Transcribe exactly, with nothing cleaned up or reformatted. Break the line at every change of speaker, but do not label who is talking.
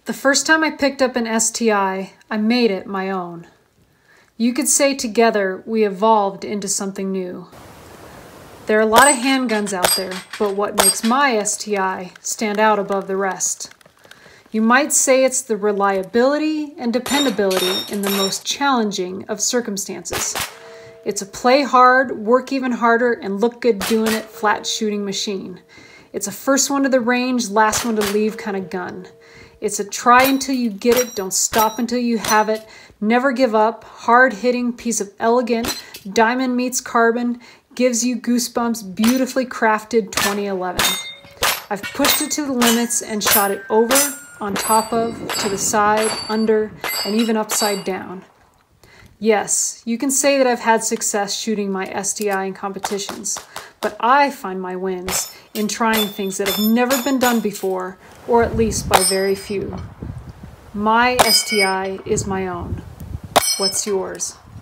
The first time I picked up an S T I, I made it my own. You could say together we evolved into something new. There are a lot of handguns out there, but what makes my S T I stand out above the rest? You might say it's the reliability and dependability in the most challenging of circumstances. It's a play hard, work even harder, and look good doing it flat shooting machine. It's a first one to the range, last one to leave kind of gun. It's a try until you get it, don't stop until you have it, never give up, hard-hitting piece of elegant, diamond meets carbon, gives you goosebumps, beautifully crafted twenty eleven. I've pushed it to the limits and shot it over, on top of, to the side, under, and even upside down. Yes, you can say that I've had success shooting my S T I in competitions, but I find my wins in trying things that have never been done before, or at least by very few. My S T I is my own. What's yours?